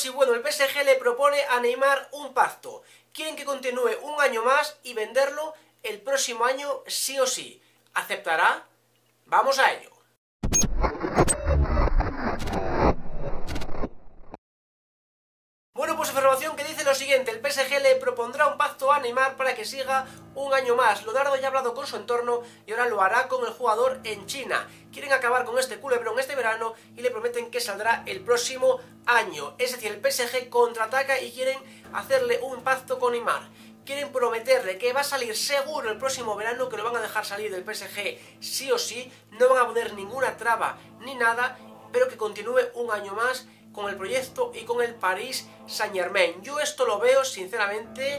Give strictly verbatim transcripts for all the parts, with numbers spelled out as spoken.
y bueno, el P S G le propone a Neymar un pacto. Quieren que continúe un año más y venderlo el próximo año sí o sí. ¿Aceptará? Vamos a ello. Bueno, pues información que dice lo siguiente: el P S G le propondrá un pacto a Neymar para que siga un año más. Leonardo ya ha hablado con su entorno y ahora lo hará con el jugador en China. Quieren acabar con este culebrón este verano y le prometen que saldrá el próximo año. Es decir, el P S G contraataca y quieren hacerle un pacto con Neymar. Quieren prometerle que va a salir seguro el próximo verano, que lo van a dejar salir del P S G sí o sí, no van a poner ninguna traba ni nada, pero que continúe un año más con el proyecto y con el Paris Saint-Germain. Yo esto lo veo, sinceramente,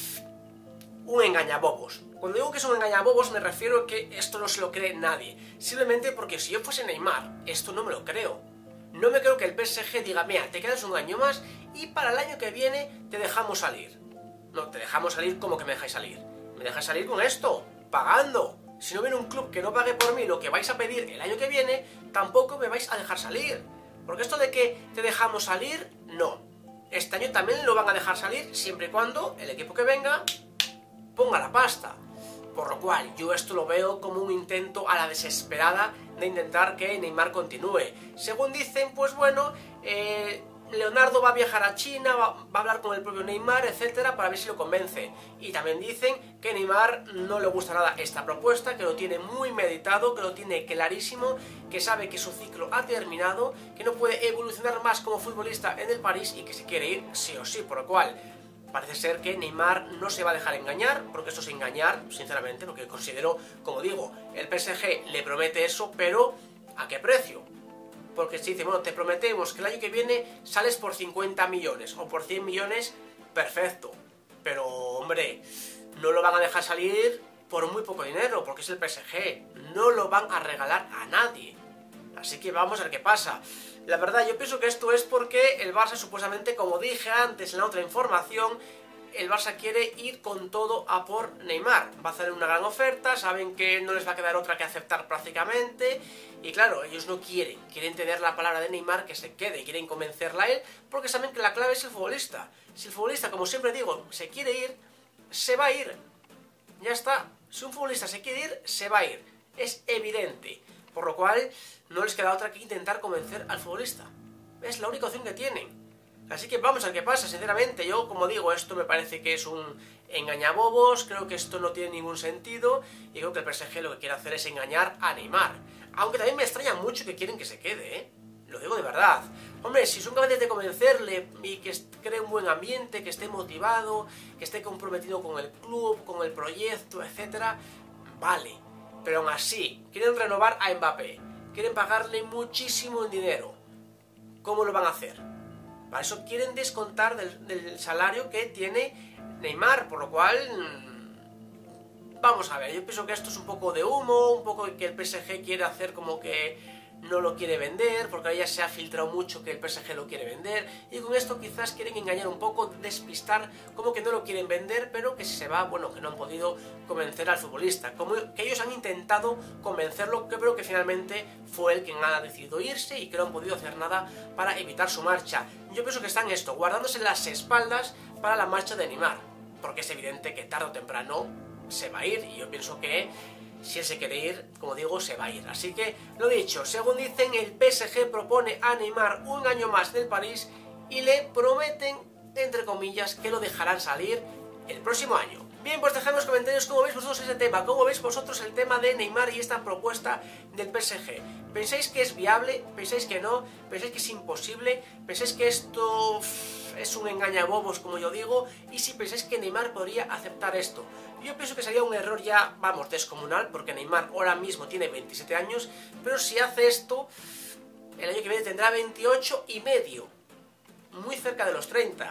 un engañabobos. Cuando digo que es un engañabobos me refiero a que esto no se lo cree nadie. Simplemente porque si yo fuese Neymar, esto no me lo creo. No me creo que el P S G diga, mira, te quedas un año más y para el año que viene te dejamos salir. No, te dejamos salir como que me dejáis salir. Me dejáis salir con esto, pagando. Si no viene un club que no pague por mí lo que vais a pedir el año que viene, tampoco me vais a dejar salir. Porque esto de que te dejamos salir, no. Este año también lo van a dejar salir, siempre y cuando el equipo que venga ponga la pasta. Por lo cual, yo esto lo veo como un intento a la desesperada de intentar que Neymar continúe. Según dicen, pues bueno, eh, Leonardo va a viajar a China, va, va a hablar con el propio Neymar, etcétera, para ver si lo convence. Y también dicen que Neymar no le gusta nada esta propuesta, que lo tiene muy meditado, que lo tiene clarísimo, que sabe que su ciclo ha terminado, que no puede evolucionar más como futbolista en el París y que se quiere ir sí o sí, por lo cual parece ser que Neymar no se va a dejar engañar, porque eso es engañar, sinceramente, porque considero, como digo, el P S G le promete eso, pero ¿a qué precio? Porque si dice, bueno, te prometemos que el año que viene sales por cincuenta millones o por cien millones, perfecto. Pero, hombre, no lo van a dejar salir por muy poco dinero, porque es el P S G. No lo van a regalar a nadie. Así que vamos a ver qué pasa. La verdad, yo pienso que esto es porque el Barça, supuestamente, como dije antes en la otra información, el Barça quiere ir con todo a por Neymar. Va a hacer una gran oferta, saben que no les va a quedar otra que aceptar prácticamente. Y claro, ellos no quieren, quieren tener la palabra de Neymar que se quede, quieren convencerla a él, porque saben que la clave es el futbolista. Si el futbolista, como siempre digo, se quiere ir, se va a ir. Ya está. Si un futbolista se quiere ir, se va a ir. Es evidente. Por lo cual, no les queda otra que intentar convencer al futbolista. Es la única opción que tienen. Así que vamos a ver qué pasa, sinceramente. Yo, como digo, esto me parece que es un engañabobos, creo que esto no tiene ningún sentido, y creo que el P S G lo que quiere hacer es engañar a Neymar. Aunque también me extraña mucho que quieren que se quede, ¿eh? Lo digo de verdad. Hombre, si son capaces de convencerle y que cree un buen ambiente, que esté motivado, que esté comprometido con el club, con el proyecto, etcétera, vale. Pero aún así, quieren renovar a Mbappé, quieren pagarle muchísimo en dinero. ¿Cómo lo van a hacer? Para eso quieren descontar del, del salario que tiene Neymar, por lo cual, mmm, vamos a ver, yo pienso que esto es un poco de humo, un poco que el P S G quiere hacer como que no lo quiere vender, porque ahora ya se ha filtrado mucho que el P S G lo quiere vender, y con esto quizás quieren engañar un poco, despistar, como que no lo quieren vender, pero que si se va, bueno, que no han podido convencer al futbolista, como que ellos han intentado convencerlo, que creo que finalmente fue el quien ha decidido irse y que no han podido hacer nada para evitar su marcha. Yo pienso que están esto, guardándose las espaldas para la marcha de Neymar, porque es evidente que tarde o temprano se va a ir, y yo pienso que si él se quiere ir, como digo, se va a ir. Así que, lo dicho, según dicen, el P S G propone a Neymar un año más del París y le prometen, entre comillas, que lo dejarán salir el próximo año. Bien, pues dejadme en los comentarios cómo veis vosotros ese tema, cómo veis vosotros el tema de Neymar y esta propuesta del P S G. ¿Pensáis que es viable? ¿Pensáis que no? ¿Pensáis que es imposible? ¿Pensáis que esto es un engañabobos, como yo digo? Y si pensáis que Neymar podría aceptar esto. Yo pienso que sería un error ya, vamos, descomunal, porque Neymar ahora mismo tiene veintisiete años, pero si hace esto, el año que viene tendrá veintiocho y medio, muy cerca de los treinta.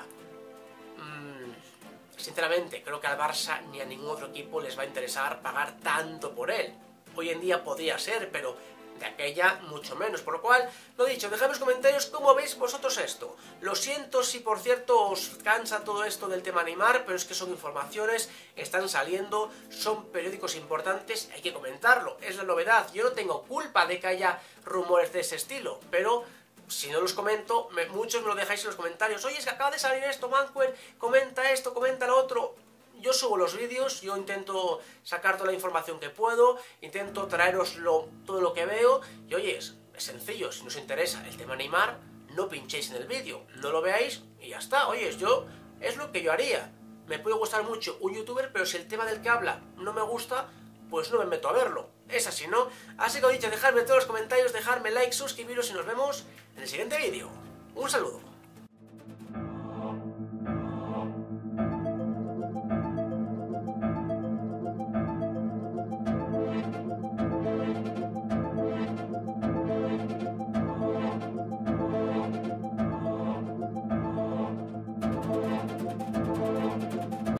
Mm, sinceramente, creo que al Barça ni a ningún otro equipo les va a interesar pagar tanto por él. Hoy en día podría ser, pero de aquella mucho menos, por lo cual, lo dicho, dejadme en los comentarios cómo veis vosotros esto. Lo siento si por cierto os cansa todo esto del tema Neymar, pero es que son informaciones, están saliendo, son periódicos importantes, hay que comentarlo, es la novedad. Yo no tengo culpa de que haya rumores de ese estilo, pero si no los comento, me, muchos me lo dejáis en los comentarios. Oye, es que acaba de salir esto, Manquer, comenta esto, comenta lo otro. Yo subo los vídeos, yo intento sacar toda la información que puedo, intento traeroslo todo lo que veo, y oye, es, es sencillo, si nos interesa el tema Neymar, no pinchéis en el vídeo, no lo veáis y ya está. Oye, yo, es lo que yo haría. Me puede gustar mucho un youtuber, pero si el tema del que habla no me gusta, pues no me meto a verlo. Es así, ¿no? Así que os he dicho, dejadme en todos los comentarios, dejadme like, suscribiros y nos vemos en el siguiente vídeo. Un saludo.